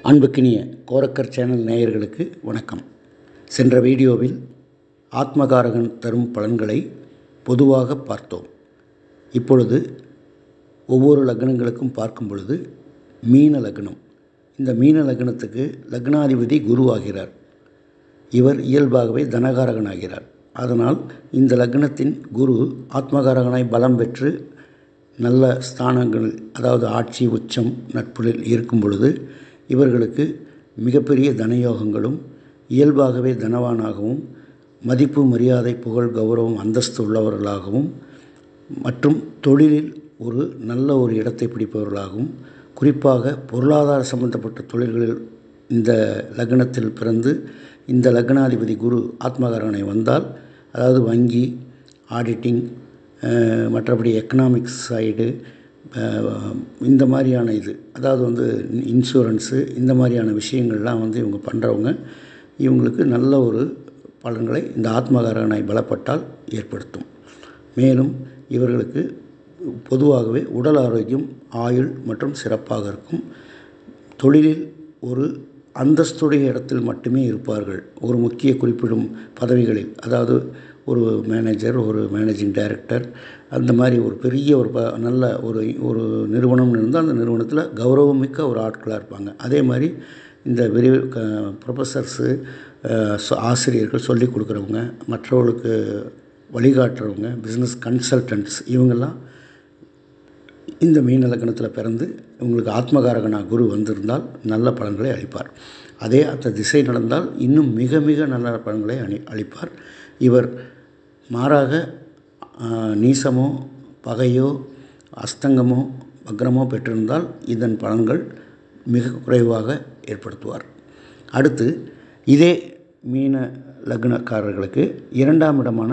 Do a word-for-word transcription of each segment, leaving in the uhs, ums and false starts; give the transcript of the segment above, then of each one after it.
அன்புக்கினிய Gorakkar channel நேயர்களுக்கு வணக்கம். சென்ற வீடியோவில் ஆத்மகாரகன் தரும் பலன்களை பொதுவாக பார்த்தோம். இப்பொழுது ஒவ்வொரு லக்னங்களுக்கும் பார்க்கும் பொழுது மீன லக்னம், இந்த மீன லக்னத்துக்கு லக்னாதிபதி குரு ஆகிறார். இவர் இயல்பாகவே தனகாரகன் ஆகிறார். அதனால் இந்த லக்னத்தின் குரு ஆத்மகாரகனாய் பலம் பெற்று நல்ல ஸ்தானங்கள், அதாவது ஆட்சி உச்சம் நட்புகளில் இருக்கும் பொழுது இவர்களுக்கு மிகப்பெரிய தனயோகங்களும் இயல்பாகவே தனவானாகவும் மதிப்பு மரியாதை புகழ் கௌரவம் அந்தஸ்து உள்ளவர்களாகவும் மற்றும் தொழிலில் ஒரு நல்ல ஒரு இடத்தை பிடிப்பவர்களாகவும், குறிப்பாக பொருளாதார சம்பந்தப்பட்ட தொழில்களில் இந்த லக்னத்தில் பிறந்து இந்த லக்னாதிபதி குரு ஆத்மகாரகனை வந்தால், அதாவது வங்கி, ஆடிட்டிங், மற்றபடி எக்கனாமிக்ஸ் சைடு, இந்த மாதிரியான இது, அதாவது வந்து இன்சூரன்ஸு, இந்த மாதிரியான விஷயங்கள்லாம் வந்து இவங்க பண்ணுறவங்க, இவங்களுக்கு நல்ல ஒரு பலன்களை இந்த ஆத்மகாரகனை பலப்பட்டால் ஏற்படுத்தும். மேலும் இவர்களுக்கு பொதுவாகவே உடல் ஆரோக்கியம், ஆயுள் மற்றும் சிறப்பாக இருக்கும். தொழிலில் ஒரு அந்தஸ்துடைய இடத்தில் மட்டுமே இருப்பார்கள். ஒரு முக்கிய குறிப்பிடும் பதவிகளில், அதாவது ஒரு மேனேஜர், ஒரு மேனேஜிங் டைரக்டர், அந்த மாதிரி ஒரு பெரிய ஒரு ப நல்ல ஒரு ஒரு நிறுவனம் இருந்தால் அந்த நிறுவனத்தில் கௌரவமிக்க ஒரு ஆட்களாக இருப்பாங்க. அதே மாதிரி இந்த விரிவு க ப்ரொஃபஸர்ஸு, ஆசிரியர்கள் சொல்லிக் கொடுக்குறவங்க, மற்றவர்களுக்கு வழிகாட்டுறவங்க, பிஸ்னஸ் கன்சல்டன்ட்ஸ், இவங்கெல்லாம் இந்த மீன லக்னத்தில் பிறந்து இவங்களுக்கு ஆத்மகாரகனாக குரு வந்திருந்தால் நல்ல பலன்களை அளிப்பார். அதே அந்த திசை நடந்தால் இன்னும் மிக மிக நல்ல பலன்களை அளி அளிப்பார் இவர். மாறாக நீசமோ பகையோ அஸ்தங்கமோ வக்ரமோ பெற்றிருந்தால் இதன் பலன்கள் மிக குறைவாக ஏற்படுத்துவார். அடுத்து இதே மீன லக்னக்காரர்களுக்கு இரண்டாம் இடமான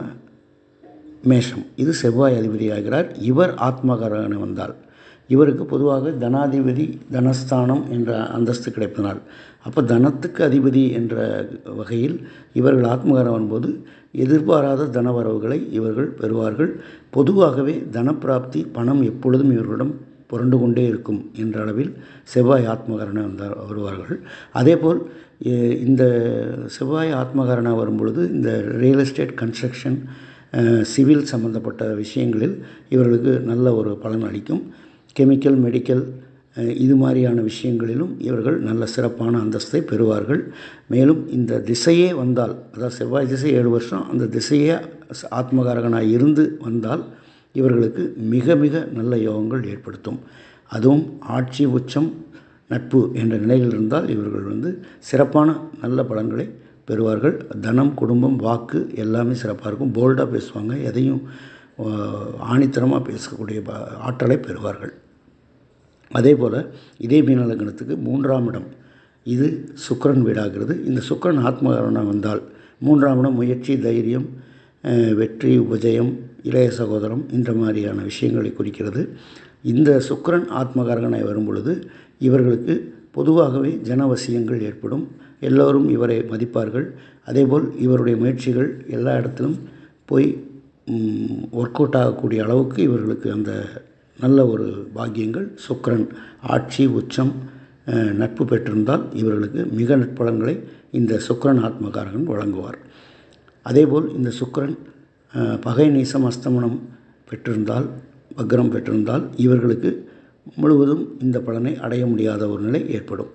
மேஷம், இது செவ்வாய் அதிபதி ஆகிறார். இவர் ஆத்மகாரகனை வந்தால் இவருக்கு பொதுவாக தனாதிபதி தனஸ்தானம் என்ற அந்தஸ்து கிடைப்பதனால், அப்போ தனத்துக்கு அதிபதி என்ற வகையில் இவர்கள் ஆத்மகாரகன் போது எதிர்பாராத தனவரவுகளை இவர்கள் பெறுவார்கள். பொதுவாகவே தனப்பிராப்தி, பணம் எப்பொழுதும் இவர்களிடம் புரண்டு கொண்டே இருக்கும் என்ற அளவில் செவ்வாய் ஆத்மகாரனை வந்தார் வருவார்கள். அதேபோல் இந்த செவ்வாய் ஆத்மகாரனாக வரும்பொழுது இந்த ரியல் எஸ்டேட், கன்ஸ்ட்ரக்ஷன், சிவில் சம்பந்தப்பட்ட விஷயங்களில் இவர்களுக்கு நல்ல ஒரு பலன் அளிக்கும். கெமிக்கல், மெடிக்கல், இது மாதிரியான விஷயங்களிலும் இவர்கள் நல்ல சிறப்பான அந்தஸ்தை பெறுவார்கள். மேலும் இந்த திசையே வந்தால், அதாவது செவ்வாய் திசை ஏழு வருஷம், அந்த திசையே ஆத்மகாரகனாக இருந்து வந்தால் இவர்களுக்கு மிக மிக நல்ல யோகங்கள் ஏற்படுத்தும். அதுவும் ஆட்சி உச்சம் நட்பு என்ற நிலையில் இருந்தால் இவர்கள் வந்து சிறப்பான நல்ல பலன்களை பெறுவார்கள். தனம், குடும்பம், வாக்கு எல்லாமே சிறப்பாக இருக்கும். போல்டாக பேசுவாங்க, எதையும் ஆணித்தரமாக பேசக்கூடிய ஆற்றலை பெறுவார்கள். அதே போல் இதே மீன லக்னத்துக்கு மூன்றாம் இடம், இது சுக்கிரன் வீடாகிறது. இந்த சுக்கிரன் ஆத்மகாரகனாக வந்தால் மூன்றாம் இடம் முயற்சி, தைரியம், வெற்றி, உபஜயம், இளைய சகோதரம், இந்த மாதிரியான விஷயங்களை குறிக்கிறது. இந்த சுக்கிரன் ஆத்மகாரகனாய் வரும் பொழுது இவர்களுக்கு பொதுவாகவே ஜனவசியங்கள் ஏற்படும். எல்லோரும் இவரை மதிப்பார்கள். அதேபோல் இவருடைய முயற்சிகள் எல்லா இடத்திலும் போய் ஒர்க் அவுட் ஆகக்கூடிய அளவுக்கு இவர்களுக்கு அந்த நல்ல ஒரு பாக்கியங்கள் சுக்கிரன் ஆட்சி உச்சம் நட்பு பெற்றிருந்தால் இவர்களுக்கு மிக நற்பலன்களை இந்த சுக்கிரன் ஆத்மகாரகன் வழங்குவார். அதேபோல் இந்த சுக்கிரன் பகை, நீசம், அஸ்தமனம் பெற்றிருந்தால், வக்ரம் பெற்றிருந்தால் இவர்களுக்கு முழுவதும் இந்த பலனை அடைய முடியாத ஒரு நிலை ஏற்படும்.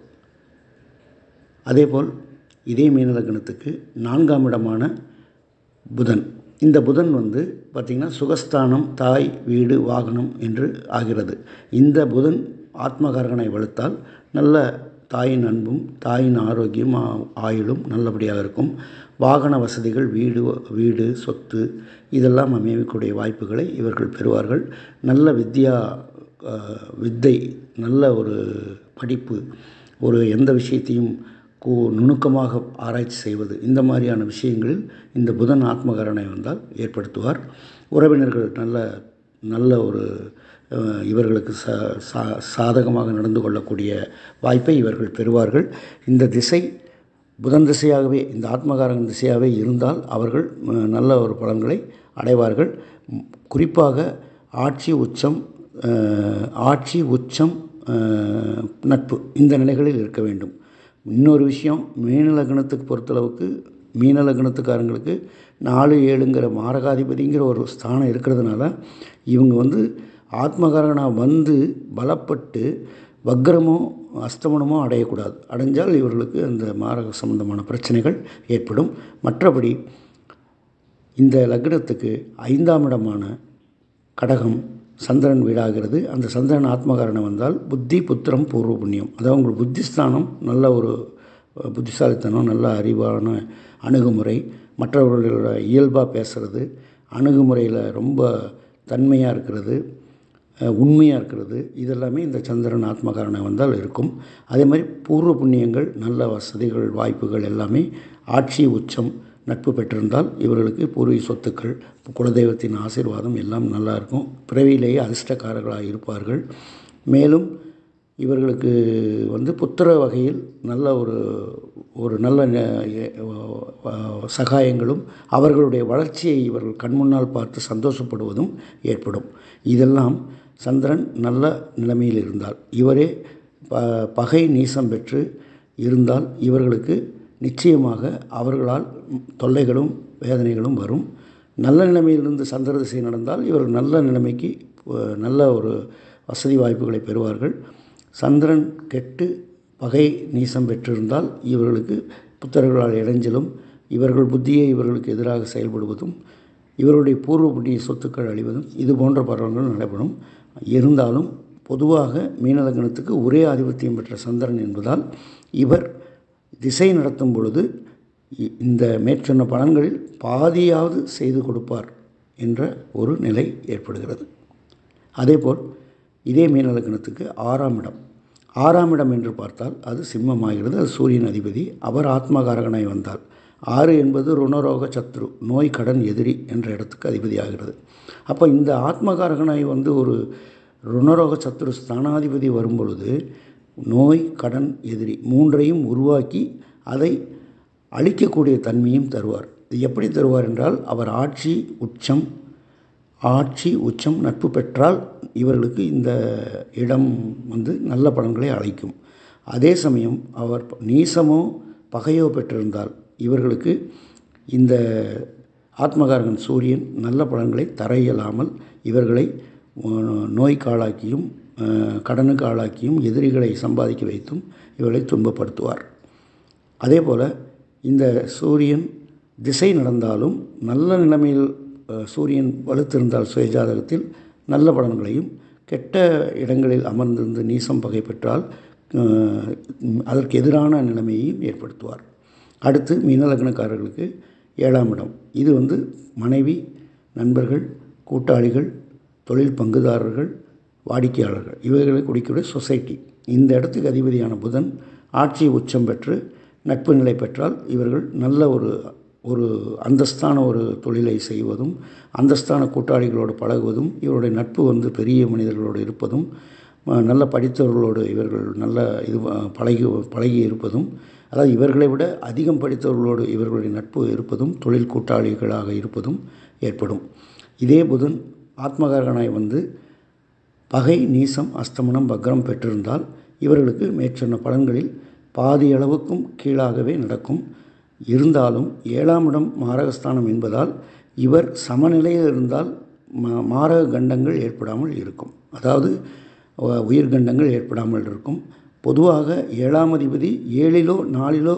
அதேபோல் இதே மீன லக்னத்துக்கு நான்காம் இடமான புதன், இந்த புதன் வந்து பார்த்திங்கன்னா சுகஸ்தானம், தாய், வீடு, வாகனம் என்று ஆகிறது. இந்த புதன் ஆத்மகாரகனை வலுத்தால் நல்ல தாயின் அன்பும் தாயின் ஆரோக்கியம், ஆயுளும் நல்லபடியாக இருக்கும். வாகன வசதிகள், வீடு வீடு சொத்து இதெல்லாம் அமையக்கூடிய வாய்ப்புகளை இவர்கள் பெறுவார்கள். நல்ல வித்யா வித்தை, நல்ல ஒரு படிப்பு, ஒரு எந்த விஷயத்தையும் கூ நுணுக்கமாக ஆராய்ச்சி செய்வது, இந்த மாதிரியான விஷயங்களில் இந்த புதன் ஆத்மகாரனை வந்தால் ஏற்படுத்துவார். உறவினர்கள் நல்ல நல்ல ஒரு இவர்களுக்கு சா சாதகமாக நடந்து கொள்ளக்கூடிய வாய்ப்பை இவர்கள் பெறுவார்கள். இந்த திசை புதன் திசையாகவே, இந்த ஆத்மகாரகன் திசையாகவே இருந்தால் அவர்கள் நல்ல ஒரு பலன்களை அடைவார்கள். குறிப்பாக ஆட்சி உச்சம் ஆட்சி உச்சம் நட்பு இந்த நிலைகளில் இருக்க வேண்டும். இன்னொரு விஷயம், மீன லக்னத்துக்கு பொறுத்தளவுக்கு மீன லக்னத்துக்காரங்களுக்கு நாலு ஏழுங்கிற மாரகாதிபதிங்கிற ஒரு ஸ்தானம் இருக்கிறதுனால இவங்க வந்து ஆத்மகாரகனாக வந்து பலப்பட்டு வக்ரமோ அஸ்தமனமோ அடையக்கூடாது. அடைஞ்சால் இவர்களுக்கு அந்த மாரக சம்பந்தமான பிரச்சனைகள் ஏற்படும். மற்றபடி இந்த லக்னத்துக்கு ஐந்தாம் இடமான கடகம் சந்திரன் வீடாகிறது. அந்த சந்திரன் ஆத்மகாரனை வந்தால் புத்தி புத்திரம் பூர்வ புண்ணியம், அதாவது உங்களுக்கு புத்திஸ்தானம், நல்ல ஒரு புத்திசாலித்தனம், நல்ல அறிவான அணுகுமுறை, மற்றவர்களோட இயல்பாக பேசுகிறது, அணுகுமுறையில் ரொம்ப தன்மையாக இருக்கிறது, உண்மையாக இருக்கிறது, இதெல்லாமே இந்த சந்திரன் ஆத்மகாரனை வந்தால் இருக்கும். அதே மாதிரி பூர்வ புண்ணியங்கள், நல்ல வசதிகள், வாய்ப்புகள் எல்லாமே ஆட்சி உச்சம் நட்பு பெற்றிருந்தால் இவர்களுக்கு பூர்வீக சொத்துக்கள், குலதெய்வத்தின் ஆசீர்வாதம் எல்லாம் நல்லா இருக்கும். பிறவியிலேயே அதிர்ஷ்டக்காரர்களாக இருப்பார்கள். மேலும் இவர்களுக்கு வந்து புத்திர வகையில் நல்ல ஒரு ஒரு நல்ல சகாயங்களும் அவர்களுடைய வளர்ச்சியை இவர்கள் கண்முன்னால் பார்த்து சந்தோஷப்படுவதும் ஏற்படும். இதெல்லாம் சந்திரன் நல்ல நிலைமையில் இருந்தால், இவரே ப பகை நீசம் பெற்று இருந்தால் இவர்களுக்கு நிச்சயமாக அவர்களால் தொல்லைகளும் வேதனைகளும் வரும். நல்ல நிலைமையிலிருந்து சந்திர திசை நடந்தால் இவர்கள் நல்ல நிலைமைக்கு நல்ல ஒரு வசதி வாய்ப்புகளை பெறுவார்கள். சந்திரன் கெட்டு பகை நீசம் பெற்றிருந்தால் இவர்களுக்கு புத்தர்களால் இடைஞ்சலும், இவர்கள் புத்தியை இவர்களுக்கு எதிராக செயல்படுவதும், இவருடைய பூர்வ புண்ணிய சொத்துக்கள் அழிவதும், இது போன்ற பருவங்கள் நடைபெறும். இருந்தாலும் பொதுவாக மீனலக்னத்துக்கு ஒரே ஆதிபத்தியம் பெற்ற சந்திரன் என்பதால் இவர் திசை நடத்தும் பொழுது இந்த மேற்சொன்ன பலன்களில் பாதியாவது செய்து கொடுப்பார் என்ற ஒரு நிலை ஏற்படுகிறது. அதேபோல் இதே மீனலக்னத்துக்கு ஆறாம் இடம் ஆறாம் இடம் என்று பார்த்தால் அது சிம்மமாகிறது. அது சூரியன் அதிபதி. அவர் ஆத்மகாரகனாய் வந்தால், ஆறு என்பது ருணரோக சத்ரு, நோய் கடன் எதிரி என்ற இடத்துக்கு அதிபதியாகிறது. அப்போ இந்த ஆத்மகாரகனாய் வந்து ஒரு ருணரோக சத்ரு ஸ்தானாதிபதி வரும்பொழுது நோய் கடன் எதிரி மூன்றையும் உருவாக்கி அதை அழிக்கக்கூடிய தன்மையும் தருவார். இது எப்படி தருவார் என்றால், அவர் ஆட்சி உச்சம் ஆட்சி உச்சம் நட்பு பெற்றால் இவர்களுக்கு இந்த இடம் வந்து நல்ல பலன்களை அளிக்கும். அதே சமயம் அவர் நீசமோ பகையோ பெற்றிருந்தால் இவர்களுக்கு இந்த ஆத்மகாரகன் சூரியன் நல்ல பலன்களை தர இயலாமல் இவர்களை நோய்க்கு ஆளாக்கியும் கடனுக்கு ஆளாக்கியும் எதிரிகளை சம்பாதிக்க வைத்தும் இவர்களை துன்பப்படுத்துவார். அதே போல் இந்த சூரியன் திசை நடந்தாலும் நல்ல நிலைமையில் சூரியன் வலுத்திருந்தால் சுயஜாதகத்தில் நல்ல பலன்களையும், கெட்ட இடங்களில் அமர்ந்திருந்து நீசம் பகை பெற்றால் அதற்கு எதிரான நிலைமையையும் ஏற்படுத்துவார். அடுத்து மீனலக்னக்காரர்களுக்கு ஏழாம் இடம். இது வந்து மனைவி, நண்பர்கள், கூட்டாளிகள், தொழில் பங்குதாரர்கள், வாடிக்கையாளர்கள், இவைகளை குறிக்கக்கூடிய சொசைட்டி. இந்த இடத்துக்கு அதிபதியான புதன் ஆட்சி உச்சம் பெற்று நட்பு நிலை பெற்றால் இவர்கள் நல்ல ஒரு ஒரு அந்தஸ்தான ஒரு தொழிலை செய்வதும், அந்தஸ்தான கூட்டாளிகளோடு பழகுவதும், இவருடைய நட்பு வந்து பெரிய மனிதர்களோடு இருப்பதும், நல்ல படித்தவர்களோடு இவர்கள் நல்ல இது பழகி பழகி இருப்பதும், அதாவது இவர்களை விட அதிகம் படித்தவர்களோடு இவர்களுடைய நட்பு இருப்பதும், தொழில் கூட்டாளிகளாக இருப்பதும் ஏற்படும். இதே புதன் ஆத்மகாரகனாய் வந்து பகை நீசம் அஸ்தமனம் வக்ரம் பெற்றிருந்தால் இவர்களுக்கு மேற்சொன்ன பலன்களில் பாதி அளவுக்கும் கீழாகவே நடக்கும். இருந்தாலும் ஏழாம் இடம் மாரகஸ்தானம் என்பதால் இவர் சமநிலையில் இருந்தால் மா மாரக கண்டங்கள் ஏற்படாமல் இருக்கும். அதாவது உயிர்கண்டங்கள் ஏற்படாமல் இருக்கும். பொதுவாக ஏழாம் அதிபதி ஏழிலோ நாலிலோ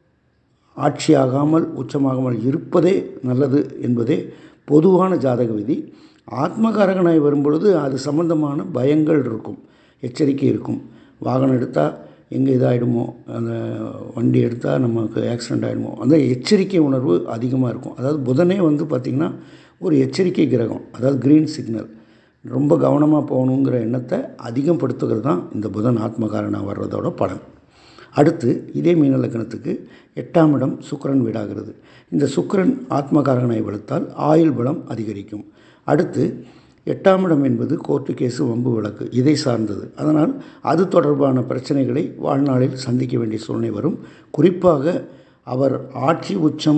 ஆட்சியாகாமல் உச்சமாகாமல் இருப்பதே நல்லது என்பதே பொதுவான ஜாதக விதி. ஆத்மகாரகனாய் வரும்பொழுது அது சம்பந்தமான பயங்கள் இருக்கும், எச்சரிக்கை இருக்கும். வாகனம் எடுத்தால் எங்கே இதாகிடுமோ, அந்த வண்டி எடுத்தால் நமக்கு ஆக்சிடெண்ட் ஆகிடுமோ, அந்த எச்சரிக்கை உணர்வு அதிகமாக இருக்கும். அதாவது புதனே வந்து பார்த்திங்கன்னா ஒரு எச்சரிக்கை கிரகம், அதாவது க்ரீன் சிக்னல், ரொம்ப கவனமாக போகணுங்கிற எண்ணத்தை அதிகப்படுத்துகிறது தான் இந்த புதன் ஆத்மகாரனாக வர்றதோட பலன். அடுத்து இதே மீனலக்கணத்துக்கு எட்டாம் இடம் சுக்கிரன் வீடாகிறது. இந்த சுக்கிரன் ஆத்மகாரகனாய் வளர்த்தால் ஆயுள் பலம் அதிகரிக்கும். அடுத்து எட்டாம் இடம் என்பது கோர்ட்டு கேஸு வம்பு வழக்கு இதை சார்ந்தது. அதனால் அது தொடர்பான பிரச்சனைகளை வாழ்நாளில் சந்திக்க வேண்டிய சூழ்நிலை வரும். குறிப்பாக அவர் ஆட்சி உச்சம்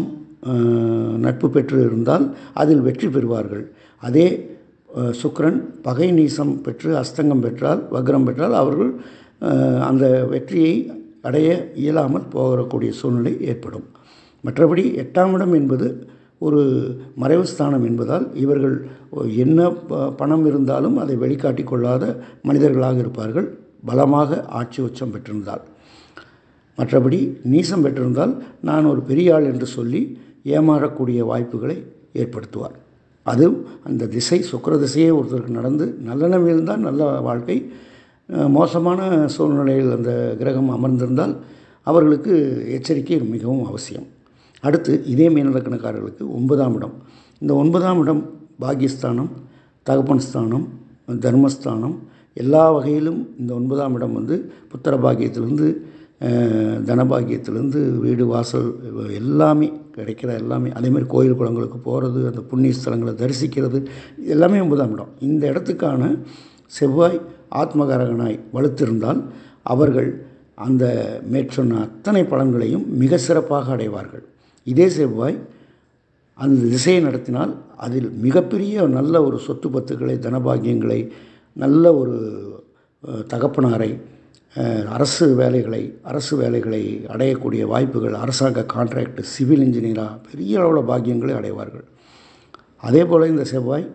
நட்பு பெற்று இருந்தால் அதில் வெற்றி பெறுவார்கள். அதே சுக்கிரன் பகை நீசம் பெற்று அஸ்தங்கம் பெற்றால் வக்ரம் பெற்றால் அவர்கள் அந்த வெற்றியை அடைய இயலாமல் போகக்கூடிய சூழ்நிலை ஏற்படும். மற்றபடி எட்டாம் இடம் என்பது ஒரு மறைவு ஸ்தானம் என்பதால் இவர்கள் என்ன பணம் இருந்தாலும் அதை வெளிக்காட்டி கொள்ளாத மனிதர்களாக இருப்பார்கள், பலமாக ஆட்சி உச்சம் பெற்றிருந்தால். மற்றபடி நீசம் பெற்றிருந்தால் நான் ஒரு பெரிய ஆள் என்று சொல்லி ஏமாறக்கூடிய வாய்ப்புகளை ஏற்படுத்துவார். அது அந்த திசை சுக்கிர திசையே ஒருத்தருக்கு நடந்து நல்ல நிலைமையில்தான் நல்ல வாழ்க்கை, மோசமான சூழ்நிலையில் அந்த கிரகம் அமர்ந்திருந்தால் அவர்களுக்கு எச்சரிக்கை மிகவும் அவசியம். அடுத்து இதே மீனலக்கணக்காரர்களுக்கு ஒன்பதாம் இடம். இந்த ஒன்பதாம் இடம் பாக்கியஸ்தானம், தகப்பன் ஸ்தானம், தர்மஸ்தானம், எல்லா வகையிலும் இந்த ஒன்பதாம் இடம் வந்து புத்திர பாக்கியத்திலிருந்து தனபாக்கியத்திலேருந்து வீடு வாசல் எல்லாமே கிடைக்கிற எல்லாமே, அதேமாதிரி கோயில் குளங்களுக்கு போகிறது, அந்த புண்ணிய ஸ்தலங்களை தரிசிக்கிறது, எல்லாமே ஒன்பதாம் இடம். இந்த இடத்துக்கான செவ்வாய் ஆத்மகாரகனாய் வலுத்திருந்தால் அவர்கள் அந்த மேற்சொன்ன அத்தனை பலன்களையும் மிக சிறப்பாக அடைவார்கள். இதே செவ்வாய் அந்த திசையை நடத்தினால் அதில் மிகப்பெரிய நல்ல ஒரு சொத்து பத்துக்களை, தனபாகியங்களை, நல்ல ஒரு தகப்பனாரை, அரசு வேலைகளை அரசு வேலைகளை அடையக்கூடிய வாய்ப்புகள், அரசாங்க கான்ட்ராக்ட், சிவில் இன்ஜினியராக பெரிய அளவில் பாக்கியங்களை அடைவார்கள். அதே போல் இந்த செவ்வாய்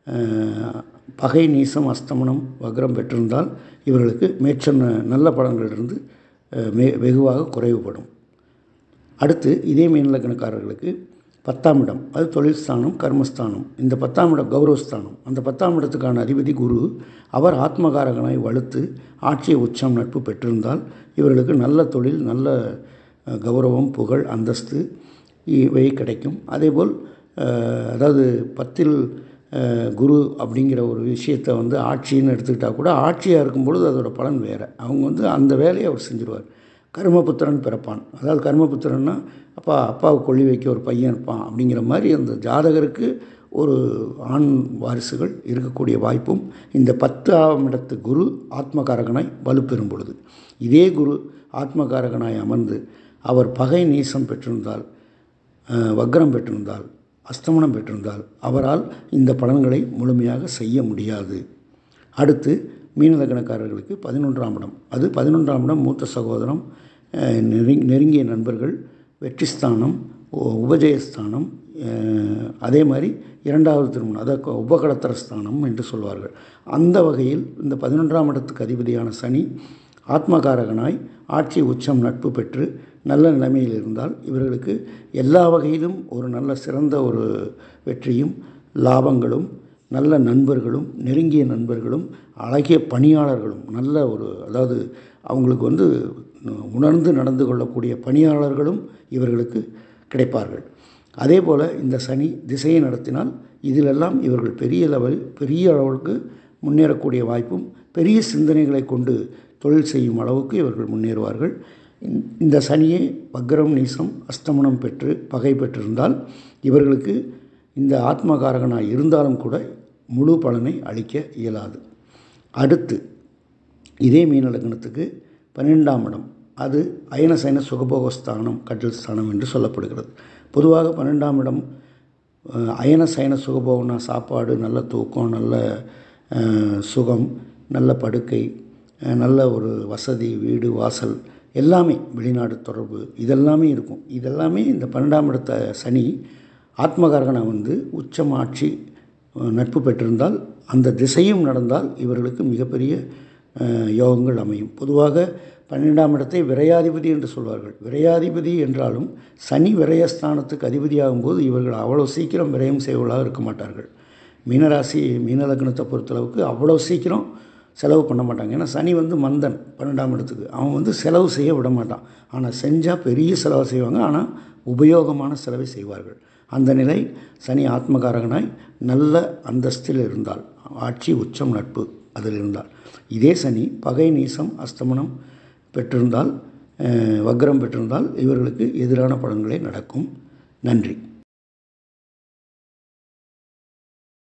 பகை, நீசம், அஸ்தமனம், வக்ரம் பெற்றிருந்தால் இவர்களுக்கு மேற்சொன்ன நல்ல பலன்களிலிருந்து மே வெகுவாக குறைவுபடும். அடுத்து இதே மீனலக்கணக்காரர்களுக்கு பத்தாம் இடம், அது தொழில் ஸ்தானம், கர்மஸ்தானம். இந்த பத்தாம் இடம் கௌரவஸ்தானம். அந்த பத்தாம் இடத்துக்கான அதிபதி குரு. அவர் ஆத்மகாரகனாய் வலுத்து ஆட்சி உச்சம் நட்பு பெற்றிருந்தால் இவர்களுக்கு நல்ல தொழில், நல்ல கௌரவம், புகழ், அந்தஸ்து இவை கிடைக்கும். அதேபோல் அதாவது பத்தில் குரு அப்படிங்கிற ஒரு விஷயத்தை வந்து ஆட்சின்னு எடுத்துக்கிட்டால் கூட ஆட்சியாக இருக்கும் பொழுது அதோட பலன் வேறு. அவங்க வந்து அந்த வேலையை அவர் செஞ்சுருவார். கர்மபுத்திரன் பிறப்பான். அதாவது கர்மபுத்திரன்னா அப்பா அப்பாவை கொள்ளி வைக்க ஒரு பையன் இருப்பான் அப்படிங்கிற மாதிரி அந்த ஜாதகருக்கு ஒரு ஆண் வாரிசுகள் இருக்கக்கூடிய வாய்ப்பும் இந்த பத்தாம் இடத்து குரு ஆத்மகாரகனாய் வலுப்பெறும் பொழுது, இதே குரு ஆத்மகாரகனாய் அமர்ந்து அவர் பகை, நீசம் பெற்றிருந்தால், வக்ரம் பெற்றிருந்தால், அஸ்தமனம் பெற்றிருந்தால் அவரால் இந்த பலன்களை முழுமையாக செய்ய முடியாது. அடுத்து மீனலக்கணக்காரர்களுக்கு பதினொன்றாம் இடம். அது பதினொன்றாம் இடம் மூத்த சகோதரம், நெருங் நெருங்கிய நண்பர்கள், வெற்றிஸ்தானம், உபஜயஸ்தானம், அதே மாதிரி இரண்டாவது திருமணம், அதாவது உபகடத்தர ஸ்தானம் என்று சொல்வார்கள். அந்த வகையில் இந்த பதினொன்றாம் இடத்துக்கு அதிபதியான சனி ஆத்மகாரகனாய் ஆட்சி உச்சம் நட்பு பெற்று நல்ல நிலைமையில் இருந்தால் இவர்களுக்கு எல்லா வகையிலும் ஒரு நல்ல சிறந்த ஒரு வெற்றியும், லாபங்களும், நல்ல நண்பர்களும், நெருங்கிய நண்பர்களும், அழகிய பணியாளர்களும், நல்ல ஒரு அதாவது அவங்களுக்கு வந்து உணர்ந்து நடந்து கொள்ளக்கூடிய பணியாளர்களும் இவர்களுக்கு கிடைப்பார்கள். அதே போல் இந்த சனி திசையை நடத்தினால் இதிலெல்லாம் இவர்கள் பெரிய லெவல் பெரிய அளவுக்கு முன்னேறக்கூடிய வாய்ப்பும், பெரிய சிந்தனைகளை கொண்டு தொழில் செய்யும் அளவுக்கு இவர்கள் முன்னேறுவார்கள். இந்த சனியை வக்ரம், நீசம், அஸ்தமனம் பெற்று பகை பெற்றிருந்தால் இவர்களுக்கு இந்த ஆத்மகாரகனாக இருந்தாலும் கூட முழு பலனை அளிக்க இயலாது. அடுத்து இதே மீனலக்கணத்துக்கு பன்னிரெண்டாம் இடம். அது அயன சயன சுகபோகஸ்தானம், கட்டில் ஸ்தானம் என்று சொல்லப்படுகிறது. பொதுவாக பன்னெண்டாம் இடம் அயன சயன சுகபோகம்னா சாப்பாடு, நல்ல தூக்கம், நல்ல சுகம், நல்ல படுக்கை, நல்ல ஒரு வசதி, வீடு வாசல் எல்லாமே, வெளிநாடு தொடர்பு இதெல்லாமே இருக்கும். இதெல்லாமே இந்த பன்னெண்டாம் இடத்த சனி ஆத்மகாரகனாக வந்து உச்சம் ஆட்சி நட்பு பெற்றிருந்தால், அந்த திசையும் நடந்தால் இவர்களுக்கு மிகப்பெரிய யோகங்கள் அமையும். பொதுவாக பன்னிரெண்டாம் இடத்தை விரையாதிபதி என்று சொல்வார்கள். விரையாதிபதி என்றாலும் சனி விரயஸ்தானத்துக்கு அதிபதியாகும்போது இவர்கள் அவ்வளோ சீக்கிரம் விரயம் செய்வதாக இருக்க மாட்டார்கள். மீனராசி மீனலக்கணத்தை பொறுத்தளவுக்கு அவ்வளோ சீக்கிரம் செலவு பண்ண மாட்டாங்க. ஏன்னா சனி வந்து மந்தன் பன்னெண்டாம் இடத்துக்கு, அவன் வந்து செலவு செய்ய விட மாட்டான். ஆனால் செஞ்சால் பெரிய செலவு செய்வாங்க, ஆனால் உபயோகமான செலவை செய்வார்கள். அந்த நிலை சனி ஆத்மகாரகனாய் நல்ல அந்தஸ்தில் இருந்தால், ஆட்சி உச்சம் நட்பு அதில் இருந்தால். இதே சனி பகை, நீசம், அஸ்தமனம் பெற்றிருந்தால், வக்ரம் பெற்றிருந்தால் இவர்களுக்கு எதிரான பலன்களே நடக்கும். நன்றி.